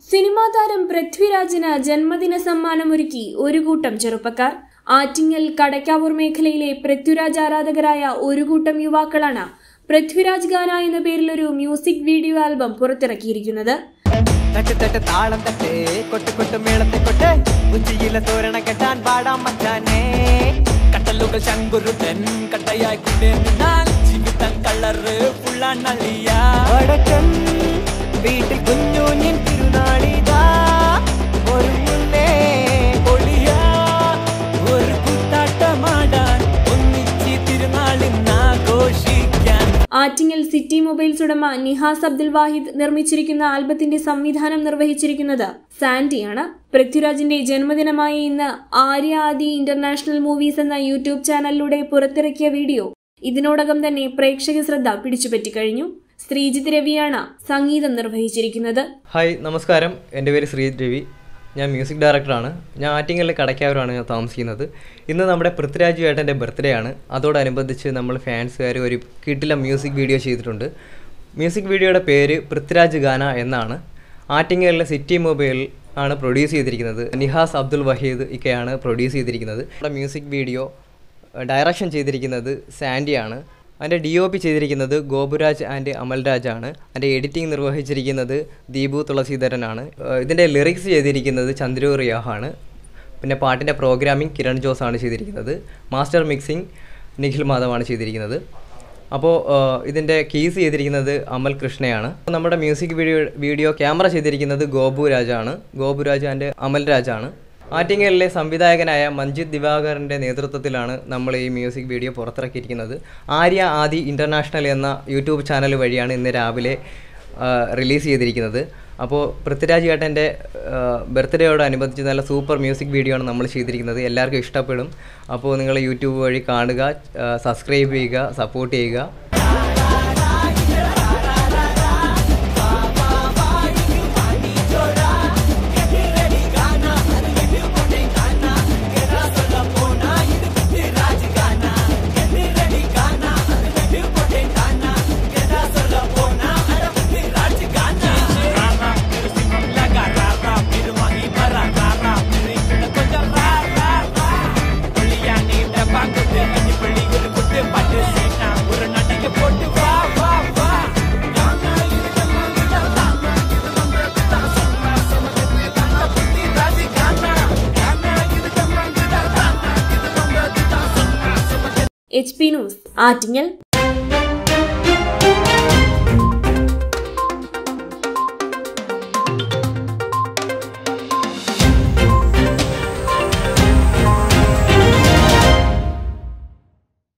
Cinema താരം പൃഥ്വിരാജിന് ജന്മദിന സമ്മാനമൊരുക്കി ഒരു കൂട്ടം ചെറുപ്പക്കാർ. ആറ്റിങ്ങൽ കടയ്ക്കാവൂർ മേഖലയിലെ പൃഥ്വിരാജ് ആരാധകരായ ഒരു കൂട്ടം യുവാക്കളാണ് പൃഥ്വിരാജ് ഗാന എന്ന പേരിൽ ഒരു മ്യൂസിക് വീഡിയോ ആൽബം പുറത്തിറക്കിയിരിക്കുന്നത്. ആറ്റിങ്ങൽ സിറ്റി മൊബൈൽസ് ഉടമ നിഹാസ് അബ്ദുൽ വാഹിദ് നിർമ്മിച്ചിരിക്കുന്ന ആൽബത്തിന്റെ സംവിധാനം നിർവഹിച്ചിരിക്കുന്നത് സാൻഡിയാണ്. പൃഥ്വിരാജിന്റെ ജന്മദിനമായ ഇന്ന് ആര്യ ആദി ഇന്റർനാഷണൽ മൂവീസ് എന്ന യൂട്യൂബ് ചാനലിലൂടെ പുറത്തിറക്കിയ വീഡിയോ ഇതിനോടകം തന്നെ പ്രേക്ഷക ശ്രദ്ധ പിടിച്ചുപറ്റിക്കഴിഞ്ഞു. ശ്രീജിത്ത് രവിയാണ് സംഗീതം നിർവഹിച്ചിരിക്കുന്നത്. ഹായ്, നമസ്കാരം. എൻ്റെ പേര് ശ്രീജിത്ത് രവി. ഞാൻ മ്യൂസിക് ഡയറക്ടറാണ്. ഞാൻ ആറ്റിങ്ങലിലെ കടയ്ക്കാവൂരാണ് ഞാൻ താമസിക്കുന്നത്. ഇന്ന് നമ്മുടെ പൃഥ്വിരാജ് ഏട്ടൻ്റെ ബർത്ത്ഡേ ആണ്. അതോടനുബന്ധിച്ച് നമ്മൾ ഫാൻസുകാർ ഒരു കിടിലം മ്യൂസിക് വീഡിയോ ചെയ്തിട്ടുണ്ട്. മ്യൂസിക് വീഡിയോയുടെ പേര് പൃഥ്വിരാജ് ഗാന എന്നാണ്. ആറ്റിങ്ങലിലെ സിറ്റി മൊബൈൽ ആണ് പ്രൊഡ്യൂസ് ചെയ്തിരിക്കുന്നത്. നിഹാസ് അബ്ദുൽ വഹീദ് ഇക്കയാണ് പ്രൊഡ്യൂസ് ചെയ്തിരിക്കുന്നത്. നമ്മുടെ മ്യൂസിക് വീഡിയോ ഡയറക്ഷൻ ചെയ്തിരിക്കുന്നത് സാൻഡിയാണ്. അതിൻ്റെ DOP ചെയ്തിരിക്കുന്നത് ഗോപുരാജ് ആൻഡ് അമൽരാജാണ്. അതിൻ്റെ എഡിറ്റിംഗ് നിർവഹിച്ചിരിക്കുന്നത് ദീപു തുളസീധരനാണ്. ഇതിൻ്റെ ലിറിക്സ് ചെയ്തിരിക്കുന്നത് ചന്ദ്രു റിയാഹാണ്. പിന്നെ പാട്ടിൻ്റെ പ്രോഗ്രാമിംഗ് കിരൺ ജോസാണ് ചെയ്തിരിക്കുന്നത്. മാസ്റ്റർ മിക്സിംഗ് നിഖിൽ മാധവാണ് ചെയ്തിരിക്കുന്നത്. അപ്പോൾ ഇതിൻ്റെ കീസ് ചെയ്തിരിക്കുന്നത് അമൽ കൃഷ്ണയാണ്. നമ്മുടെ മ്യൂസിക് വീഡിയോ ക്യാമറ ചെയ്തിരിക്കുന്നത് ഗോപുരാജ് ആൻഡ് അമൽരാജാണ്. ആറ്റിങ്ങലിലെ സംവിധായകനായ മഞ്ജിത് ദിവാകറിൻ്റെ നേതൃത്വത്തിലാണ് നമ്മൾ ഈ മ്യൂസിക് വീഡിയോ പുറത്തിറക്കിയിരിക്കുന്നത്. ആര്യ ആദി ഇൻ്റർനാഷണൽ എന്ന യൂട്യൂബ് ചാനൽ വഴിയാണ് ഇന്ന് രാവിലെ റിലീസ് ചെയ്തിരിക്കുന്നത്. അപ്പോൾ പൃഥ്വിരാജ് ഏട്ടൻ്റെ ബർത്ത്ഡേയോടനുബന്ധിച്ച് നല്ല സൂപ്പർ മ്യൂസിക് വീഡിയോ ആണ് നമ്മൾ ചെയ്തിരിക്കുന്നത്. എല്ലാവർക്കും ഇഷ്ടപ്പെടും. അപ്പോൾ നിങ്ങൾ യൂട്യൂബ് വഴി കാണുക, സബ്സ്ക്രൈബ് ചെയ്യുക, സപ്പോർട്ട് ചെയ്യുക. HP news, Attingal.